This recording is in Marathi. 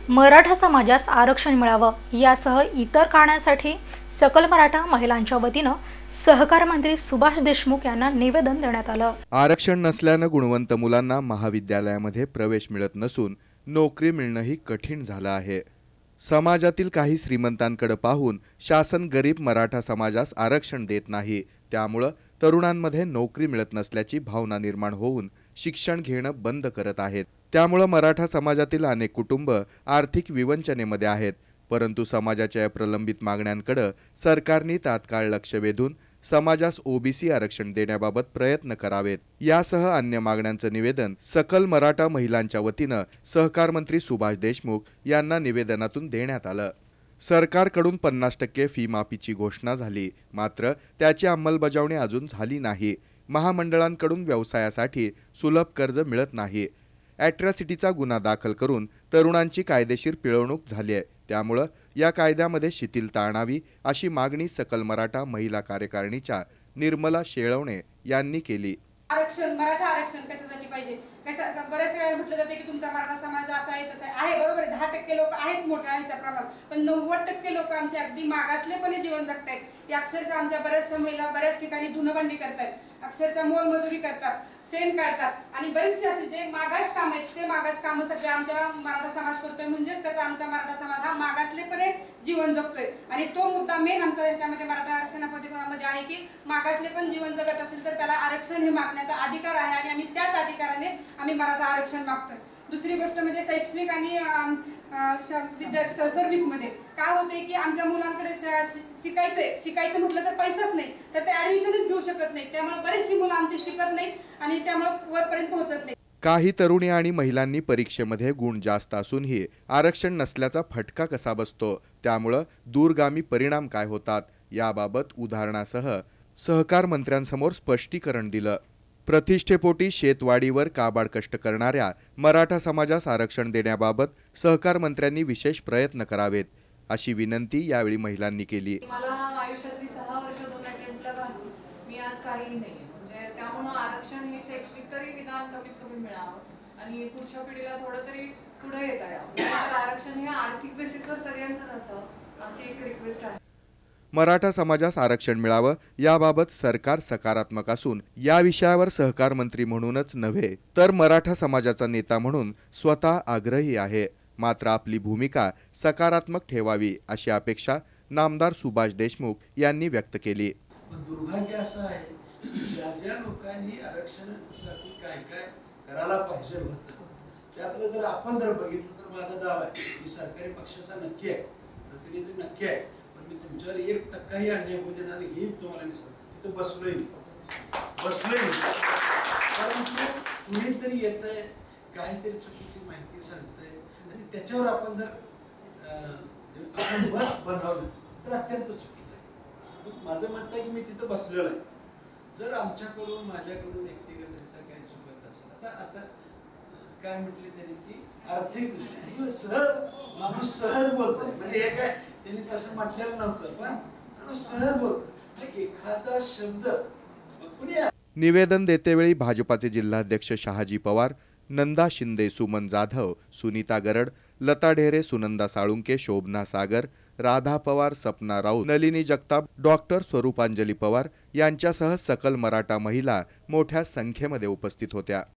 मराठा समाजास आरक्षण मिळावं यासह इतर कारणांसाठी सकल मराठा महिलांच्या वतीनं सहकार मंत्री सुभाष देशमुख यांना निवेदन देण्यात आलं। आरक्षण नसल्याने गुणवंत मुलांना महाविद्यालयामध्ये प्रवेश मिळत नसून नोकरी मिळणंही कठीण झालं आहे। समाजातील काही श्रीमंतांकडे पाहून शासन गरीब मराठा समाजास आरक्षण देत नाही, त्यामुळे तरुणांमध्ये नोकरी मिळत नसल्याची भावना निर्माण होऊन शिक्षण घेणं बंद करत आहेत। त्यामुळे मराठा समाजातील अनेक कुटुंब आर्थिक विवंचनेमध्ये आहेत। परंतु समाजाच्या या प्रलंबित मागण्यांकडे सरकारने तात्काळ लक्ष वेधून समाजास ओबीसी आरक्षण देण्याबाबत प्रयत्न करावेत, यासह अन्य मागण्यांचं निवेदन सकल मराठा महिलांच्या वतीनं सहकार मंत्री सुभाष देशमुख यांना निवेदनातून देण्यात आलं। सरकारकडून 50% फी माफीची घोषणा झाली, मात्र त्याची अंमलबजावणी अजून झाली नाही। महामंडळांकडून व्यवसायासाठी सुलभ कर्ज मिळत नाही। ॲट्रॉसिटीचा गुन्हा दाखल करून तरुणांची कायदेशीर पिळवणूक झाली आहे। त्यामुळे या कायद्यामध्ये शिथिलता आणावी अशी मागणी सकल मराठा महिला कार्यकारिणीच्या निर्मला शेळवणे यांनी केली। मराठा आरक्षण कशासाठी पाहिजे? बऱ्याच वेळा म्हटलं जाते की तुमचा मराठा समाज असा आहे तसा आहे, बरोबर आहे। 10% लोक आहेत मोठ्या ह्याच्या प्रमाण, पण 90% लोक आमचे अगदी मागासलेपणे जीवन जगतायत। या अक्षरशः आमच्या बऱ्याचशा महिला बऱ्याच ठिकाणी धुणभांडी करतात, अक्षरशः मोलमजुरी करतात, सेन काढतात आणि बरेचसे असे जे मागास काम आहेत ते मागास काम सगळे आमच्या मराठा समाज करतोय। म्हणजेच त्याचा आमचा मराठा समाज हा मागासलेपणे जीवन जगतोय आणि तो मुद्दा मेन आमचा याच्यामध्ये मराठा आरक्षणामध्ये आहे की मागासले पण जीवन जगत असेल तर त्याला आरक्षण हे मागण्याचा अधिकार आहे आणि आम्ही त्याच अधिकाराने आम्ही मराठा आरक्षण मागतोय। दुसरी गोष्ट म्हणजे शैक्षणिक आणि सर्व्हिसमध्ये काय होते की आमच्या मुलांकडे शिकायचं म्हटलं तर पैसाच नाही, तर ते ऍडमिशनच घेऊ शकत नाही। त्यामुळे बरेचशी मुलं आमची शिकत नाही आणि त्यामुळे वरपर्यंत पोहोचत नाही। काही तरुणी आणि महिलांनी परीक्षेमध्ये गुण जास्त असूनही आरक्षण नसल्याचा फटका कसा बसतो, त्यामुळे दूरगामी परिणाम काय होतात याबाबत उदाहरणासह सहकार मंत्र्यांसमोर स्पष्टीकरण दिलं। प्रतिष्ठेपोटी शेतवाडीवर काबाड कष्ट करणाऱ्या मराठा समाजास आरक्षण देण्याबाबत सहकार मंत्र्यांनी विशेष प्रयत्न करावेत, अशी विनंती यावेळी महिलांनी केली। मला आयुष्यातली 6 वर्ष 2 अटेम्प्टला घालून मी आज काही नाही, म्हणजे त्यामुळे आरक्षण हे शैक्षणिक तरी निदान कमीत कमी मिळावं आणि पुढच्या पिढीला थोडं तरी पुढे येता यावं। आरक्षण हे आर्थिक बेसिसवर सगळ्यांचं नसावं अशी एक रिक्वेस्ट आहे। मराठा समाजास आरक्षण मिळावं याबाबत सरकार सकारात्मक असून या विषयावर सहकार मंत्री म्हणूनच नव्हे तर मराठा समाजाचा नेता म्हणून स्वतः आग्रही आहे। मात्र आपली भूमिका सकारात्मक ठेवावी अशी अपेक्षा नामदार सुभाष देशमुख यांनी व्यक्त केली। दुर्भाग्य असं आहे की ज्या लोकांनी आरक्षणासाठी काय काय करायला पाहिजे होतं त्यातलं जर आपण बघितलं तर माझा दावा आहे की सरकारी पक्षाचा नक्की आहे, प्रतिनिधी नक्की आहे, पण मी तुमच्यावर 1% अन्याय होऊ देणार नाही हे तुम्हाला मी सांगतो। तिथं बसलोय परंतु कुणीतरी येत आहे काहीतरी चुकीची माहिती सांगतंय आणि त्याच्यावर आपण जर आपण मत बनवलं तर अत्यंत चुकीचं आहे। माझं म्हणतं आहे की मी तिथं बसलेलो आहे, जर आमच्याकडून माझ्याकडून व्यक्तिगतरित्या काही चुकत असेल आता काय म्हटले त्यांनी की आर्थिक सहज माणूस सहज बोलतोय, म्हणजे हे काय त्यांनी तसं म्हटलेलं नव्हतं पण माणूस सहज बोलतो एखादा शब्द पुणे। निवेदन देतेवेळी भाजपाचे जिल्हाध्यक्ष शहाजी पवार, नंदा शिंदे, सुमन जाधव, सुनीता गरड, लता ढेरे, सुनंदा साळुंके, शोभना सागर, राधा पवार, सपना राऊत, नलिनी जगताप, डॉक्टर स्वरूपांजली पवार यांच्यासह सकल मराठा महिला मोठ्या संख्येमध्ये उपस्थित होत्या।